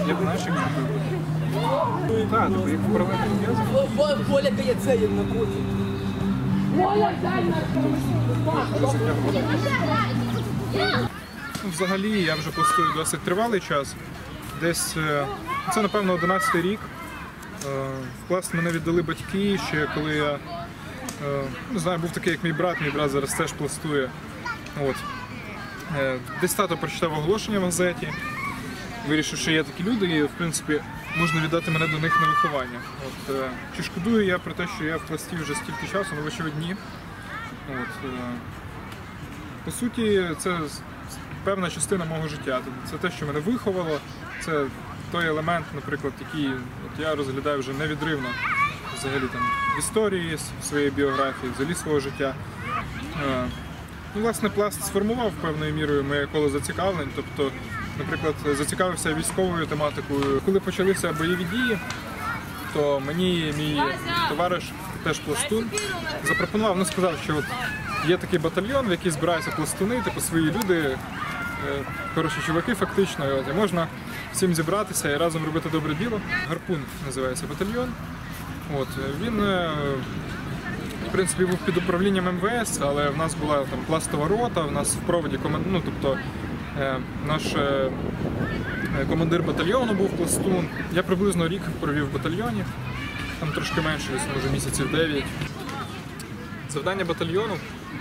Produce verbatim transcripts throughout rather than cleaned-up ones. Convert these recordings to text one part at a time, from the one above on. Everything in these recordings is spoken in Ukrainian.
Я б знаєш, як зробив. Так, тобто як паралельно зв'язок. Воля каяцеїв на коті. Взагалі, я вже пластую досить тривалий час. Десь, це, напевно, одинадцятий рік. В пласт мене віддали батьки, ще коли я, не знаю, був такий, як мій брат, мій брат зараз теж пластує. От. Десь тато прочитав оголошення в газеті, вирішив, що є такі люди і, в принципі, можна віддати мене до них на виховання. От. Чи шкодую я про те, що я в пласті вже стільки часу, ну, очевидні. дні. От. По суті, це певна частина мого життя. Це те, що мене виховало, це той елемент, наприклад, який от я розглядаю вже невідривно взагалі там в історії своєї біографії, взагалі свого життя. Ну, власне, пласт сформував певною мірою моє коло зацікавлень, тобто, наприклад, зацікавився військовою тематикою. Коли почалися бойові дії, то мені мій товариш, теж пластун, запропонував, ну сказав, що от є такий батальйон, в який збираються пластуни, типу свої люди, хороші чуваки фактично, і от, і можна всім зібратися і разом робити добре діло. Гарпун називається батальйон. От, він, в принципі, був під управлінням ем ве ес, але в нас була там пластова рота, в нас в проводі команд... ну, тобто, е, наш е, командир батальйону був пластун. Я приблизно рік провів в батальйоні, там трошки менше, може місяців дев'ять. Завдання батальйону,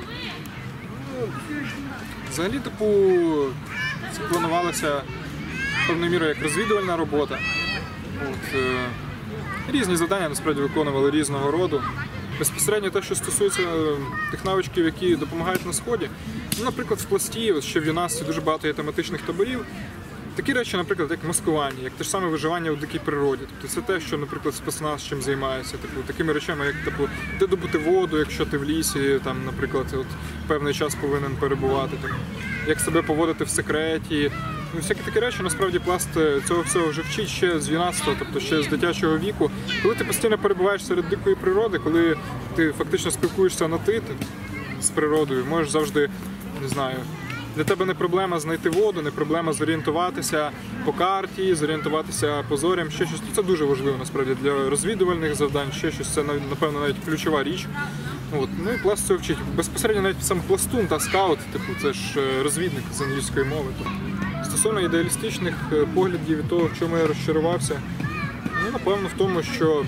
ну, взагалі, типу, це планувалося певною мірою як розвідувальна робота. От, е, різні завдання насправді виконували різного роду. Безпосередньо те, що стосується тих навичків, які допомагають на Сході. Ну, наприклад, в пласті, от ще в юнацтві дуже багато є тематичних таборів. Такі речі, наприклад, як маскування, як те ж саме виживання у дикій природі. Тобто це те, що, наприклад, спецназ чим займається. Типу, такими речами, як типу, де добути воду, якщо ти в лісі, там, наприклад, от, певний час повинен перебувати, там, як себе поводити в секреті. Ну, всякі такі речі, насправді, пласт цього всього вже вчить ще з юнацтва, тобто ще з дитячого віку. Коли ти постійно перебуваєш серед дикої природи, коли ти фактично спілкуєшся на ти з природою, можеш завжди, не знаю, для тебе не проблема знайти воду, не проблема зорієнтуватися по карті, зорієнтуватися по зорям, ще щось. Це дуже важливо, насправді, для розвідувальних завдань, ще щось. Це, напевно, навіть ключова річ. От. Ну і пласт цього вчить. Безпосередньо навіть сам пластун та скаут, типу, це ж розвідник з англійської мови. Стосовно ідеалістичних поглядів і того, в чому я розчарувався, ну, напевно, в тому, що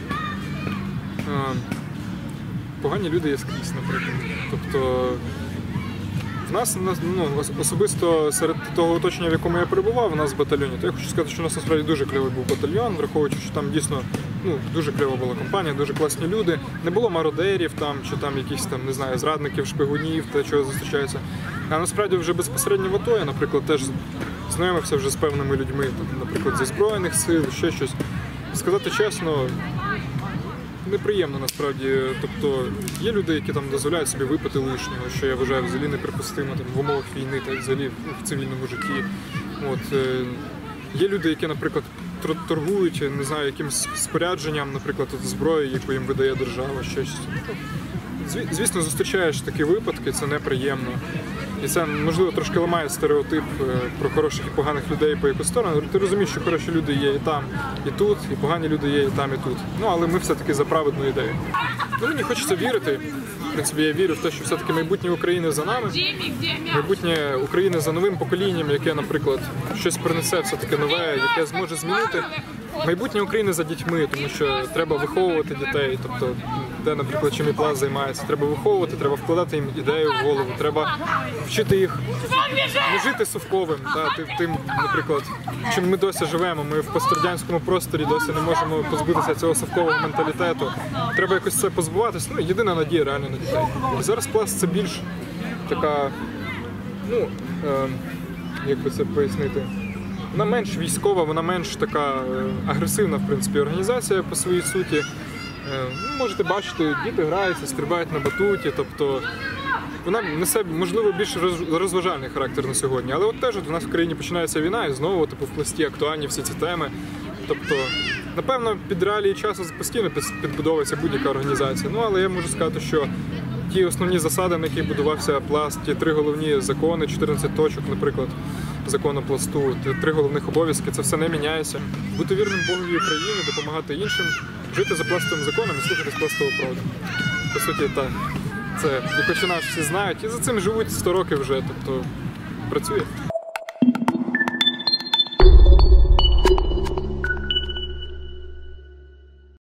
е, погані люди є скрізь, наприклад. Тобто, в нас, ну, особисто серед того оточення, в якому я перебував, у нас в батальйоні, то я хочу сказати, що у нас насправді дуже кльовий був батальйон, враховуючи, що там дійсно, ну, дуже кльова була компанія, дуже класні люди. Не було мародерів там, чи там якихось там, не знаю, зрадників, шпигунів, те, чого зустрічається. А насправді вже безпосередньо в АТО я, наприклад, теж знайомився вже з певними людьми, наприклад, зі Збройних сил, ще щось. Сказати чесно, неприємно насправді. Тобто є люди, які там дозволяють собі випити лишнього, що я вважаю взагалі неприпустимо там, в умовах війни, та взагалі в цивільному житті. От, е, є люди, які, наприклад, торгують, не знаю, якимось спорядженням, наприклад, зброї, яку їм видає держава, щось. Звісно, зустрічаєш такі випадки, це неприємно. І це, можливо, трошки ламає стереотип про хороших і поганих людей по яку сторону. Ти розумієш, що хороші люди є і там, і тут, і погані люди є і там, і тут. Ну, але ми все-таки за праведну ідею. Ну, мені хочеться вірити. В принципі, я вірю в те, що все-таки майбутнє України за нами. Майбутнє України за новим поколінням, яке, наприклад, щось принесе все-таки нове, яке зможе змінити. Майбутнє України за дітьми, тому що треба виховувати дітей, тобто, де, наприклад, чим і пласт займається, треба виховувати, треба вкладати їм ідею в голову, треба вчити їх не жити совковим, та, тим, наприклад, чим ми досі живемо, ми в пострадянському просторі досі не можемо позбутися цього совкового менталітету, треба якось це позбуватися, ну, єдина надія реально на дітей. І зараз пласт це більш така, ну, е, як би це пояснити, вона менш військова, вона менш така агресивна, в принципі, організація по своїй суті. Ну, можете бачити, діти граються, стрибають на батуті, тобто вона несе, можливо, більш розважальний характер на сьогодні. Але от теж от в нас в країні починається війна і знову типу, в пласті актуальні всі ці теми. Тобто, напевно, під реалії часу постійно підбудовується будь-яка організація. Ну, але я можу сказати, що ті основні засади, на яких будувався пласт, ті три головні закони, чотирнадцять точок, наприклад, закону пласту, три головних обов'язки, це все не міняється. Бути вірним Богові України, допомагати іншим, жити за пластовим законом і слухатись пластову правду. По суті, так. Це, як починаєш, всі знають, і за цим живуть сто років вже, тобто працює.